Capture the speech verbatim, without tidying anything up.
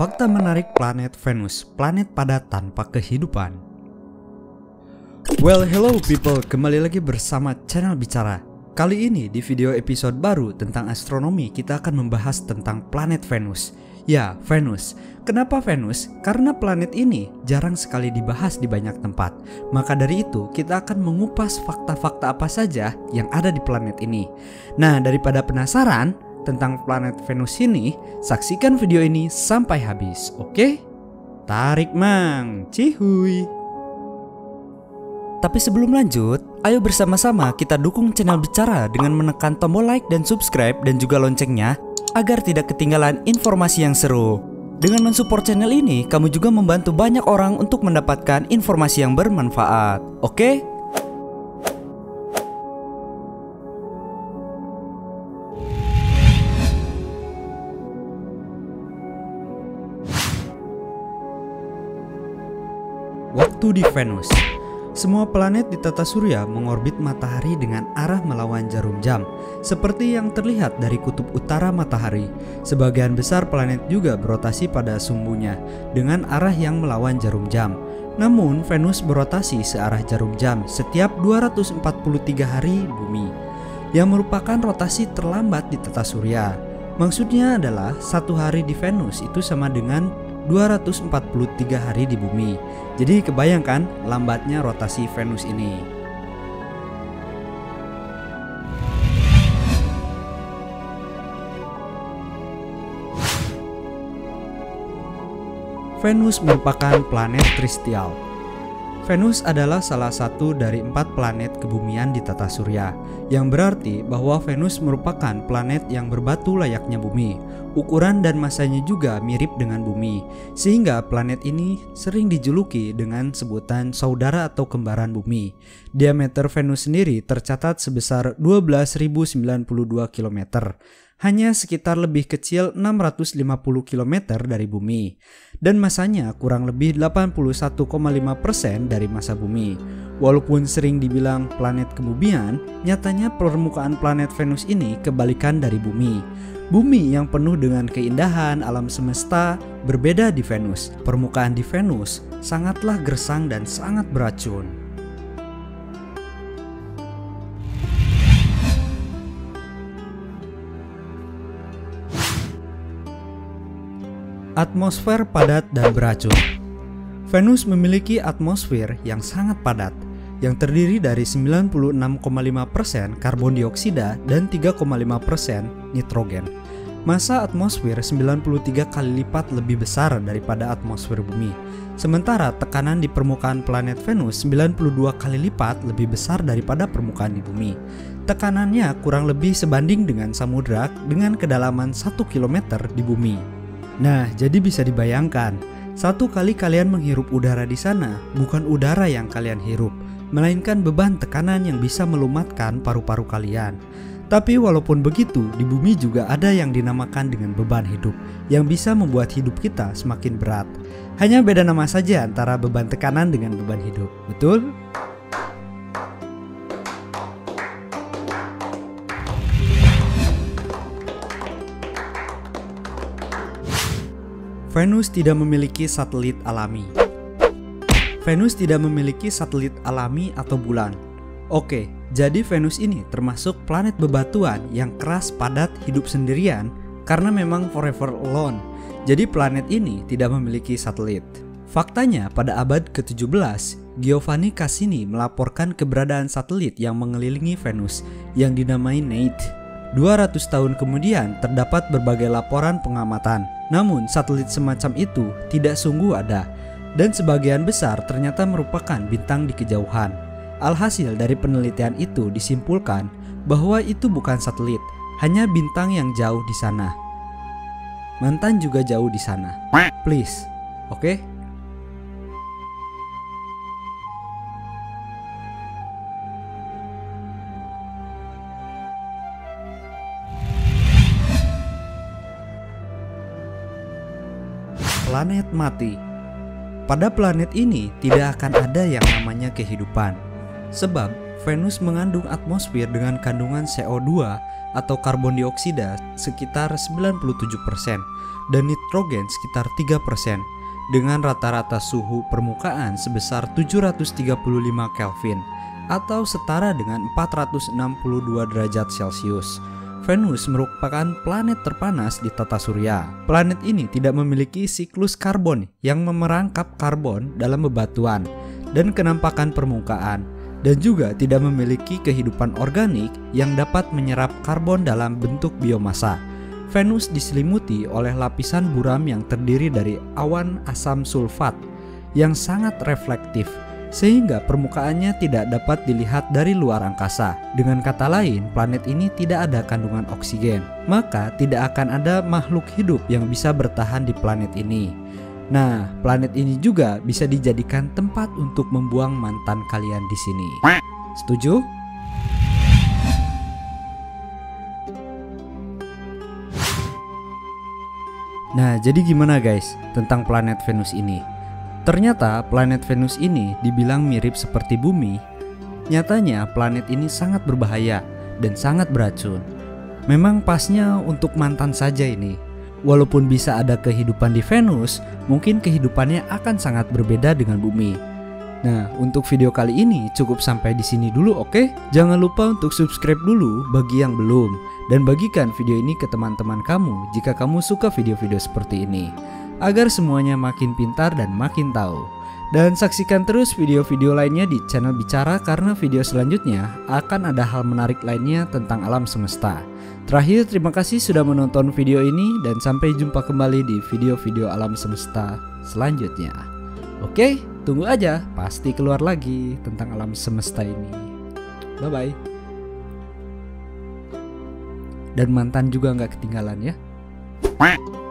Fakta menarik planet Venus, planet padat tanpa kehidupan. Well, hello people, kembali lagi bersama channel Bicara. Kali ini di video episode baru tentang astronomi kita akan membahas tentang planet Venus. Ya, Venus. Kenapa Venus? Karena planet ini jarang sekali dibahas di banyak tempat. Maka dari itu kita akan mengupas fakta-fakta apa saja yang ada di planet ini. Nah, daripada penasaran tentang planet Venus ini, saksikan video ini sampai habis, oke? Tarik mang, cihuy. Tapi sebelum lanjut, ayo bersama-sama kita dukung channel Bicara dengan menekan tombol like dan subscribe dan juga loncengnya agar tidak ketinggalan informasi yang seru. Dengan mensupport channel ini, kamu juga membantu banyak orang untuk mendapatkan informasi yang bermanfaat, oke? Waktu di Venus. Semua planet di tata surya mengorbit matahari dengan arah melawan jarum jam, seperti yang terlihat dari kutub utara matahari. Sebagian besar planet juga berotasi pada sumbunya dengan arah yang melawan jarum jam. Namun Venus berotasi searah jarum jam setiap dua ratus empat puluh tiga hari bumi, yang merupakan rotasi terlambat di tata surya. Maksudnya adalah satu hari di Venus itu sama dengan dua ratus empat puluh tiga hari di bumi. Jadi kebayangkan lambatnya rotasi Venus ini. Venus merupakan planet tristial. Venus adalah salah satu dari empat planet kebumian di tata surya, yang berarti bahwa Venus merupakan planet yang berbatu layaknya bumi. Ukuran dan masanya juga mirip dengan bumi, sehingga planet ini sering dijuluki dengan sebutan saudara atau kembaran bumi. Diameter Venus sendiri tercatat sebesar dua belas ribu sembilan puluh dua kilometer, hanya sekitar lebih kecil enam ratus lima puluh kilometer dari bumi, dan masanya kurang lebih delapan puluh satu koma lima persen dari massa bumi. Walaupun sering dibilang planet kebumian, nyatanya permukaan planet Venus ini kebalikan dari bumi. Bumi yang penuh dengan keindahan alam semesta berbeda di Venus. Permukaan di Venus sangatlah gersang dan sangat beracun. Atmosfer padat dan beracun. Venus memiliki atmosfer yang sangat padat, yang terdiri dari sembilan puluh enam koma lima persen karbon dioksida dan tiga koma lima persen nitrogen. Massa atmosfer sembilan puluh tiga kali lipat lebih besar daripada atmosfer bumi. Sementara tekanan di permukaan planet Venus sembilan puluh dua kali lipat lebih besar daripada permukaan di bumi. Tekanannya kurang lebih sebanding dengan samudra dengan kedalaman satu kilometer di bumi. Nah, jadi bisa dibayangkan, satu kali kalian menghirup udara di sana, bukan udara yang kalian hirup, melainkan beban tekanan yang bisa melumatkan paru-paru kalian. Tapi walaupun begitu, di bumi juga ada yang dinamakan dengan beban hidup, yang bisa membuat hidup kita semakin berat. Hanya beda nama saja antara beban tekanan dengan beban hidup, betul? Venus tidak memiliki satelit alami. Venus tidak memiliki satelit alami atau bulan. Oke, jadi Venus ini termasuk planet bebatuan yang keras, padat, hidup sendirian karena memang forever alone. Jadi planet ini tidak memiliki satelit. Faktanya pada abad ke tujuh belas, Giovanni Cassini melaporkan keberadaan satelit yang mengelilingi Venus yang dinamai Neith. dua ratus tahun kemudian terdapat berbagai laporan pengamatan. Namun satelit semacam itu tidak sungguh ada, dan sebagian besar ternyata merupakan bintang di kejauhan. Alhasil dari penelitian itu disimpulkan bahwa itu bukan satelit, hanya bintang yang jauh di sana. Mantan juga jauh di sana. Please, oke? Okay? Planet mati. Pada planet ini tidak akan ada yang namanya kehidupan, sebab Venus mengandung atmosfer dengan kandungan C O dua atau karbon dioksida sekitar sembilan puluh tujuh persen. dan nitrogen sekitar tiga persen, dengan rata-rata suhu permukaan sebesar tujuh ratus tiga puluh lima Kelvin atau setara dengan empat ratus enam puluh dua derajat Celcius. Venus merupakan planet terpanas di tata surya. Planet ini tidak memiliki siklus karbon yang memerangkap karbon dalam bebatuan dan kenampakan permukaan, dan juga tidak memiliki kehidupan organik yang dapat menyerap karbon dalam bentuk biomasa. Venus diselimuti oleh lapisan buram yang terdiri dari awan asam sulfat yang sangat reflektif, sehingga permukaannya tidak dapat dilihat dari luar angkasa. Dengan kata lain, planet ini tidak ada kandungan oksigen, maka tidak akan ada makhluk hidup yang bisa bertahan di planet ini. Nah, planet ini juga bisa dijadikan tempat untuk membuang mantan kalian di sini. Setuju? Nah, jadi gimana guys tentang planet Venus ini? Ternyata planet Venus ini dibilang mirip seperti bumi. Nyatanya planet ini sangat berbahaya dan sangat beracun. Memang pasnya untuk mantan saja ini. Walaupun bisa ada kehidupan di Venus, mungkin kehidupannya akan sangat berbeda dengan bumi. Nah, untuk video kali ini cukup sampai di sini dulu, oke? Jangan lupa untuk subscribe dulu bagi yang belum, dan bagikan video ini ke teman-teman kamu jika kamu suka video-video seperti ini, agar semuanya makin pintar dan makin tahu. Dan saksikan terus video-video lainnya di channel Bicara, karena video selanjutnya akan ada hal menarik lainnya tentang alam semesta. Terakhir, terima kasih sudah menonton video ini, dan sampai jumpa kembali di video-video alam semesta selanjutnya. Oke, tunggu aja, pasti keluar lagi tentang alam semesta ini. Bye-bye. Dan mantan juga nggak ketinggalan ya.